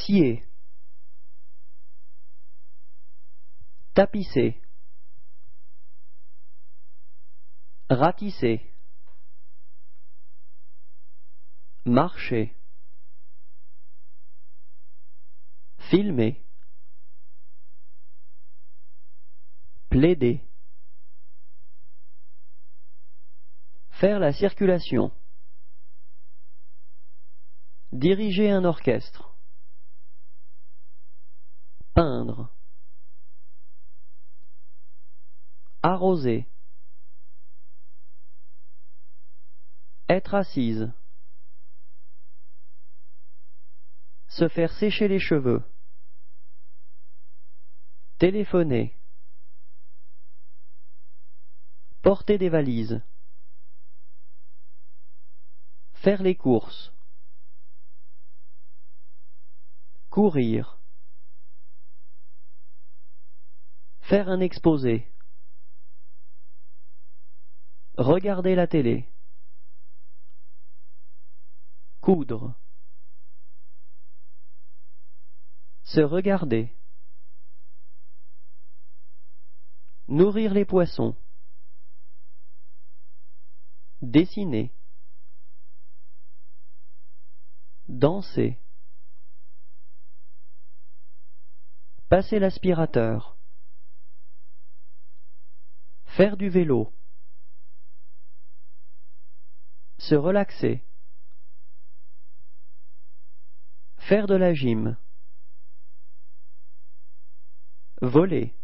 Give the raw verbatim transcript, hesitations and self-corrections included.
scier, tapisser, ratisser, marcher, filmer, plaider, faire la circulation, diriger un orchestre, peindre, arroser, être assise, se faire sécher les cheveux, téléphoner, porter des valises, faire les courses, courir, faire un exposé, regarder la télé, coudre, se regarder, nourrir les poissons, dessiner, danser, passer l'aspirateur, faire du vélo, se relaxer, faire de la gym, voler,